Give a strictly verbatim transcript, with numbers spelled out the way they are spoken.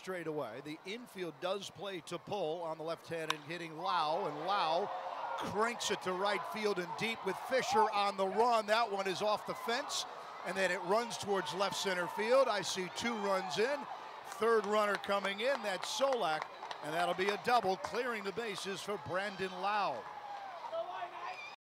straightaway. The infield does play to pull on the left hand and hitting Lowe, and Lowe cranks it to right field and deep with Fisher on the run. That one is off the fence, and then it runs towards left center field. I see two runs in. Third runner coming in, that's Solak, and that'll be a double, clearing the bases for Brandon Lowe.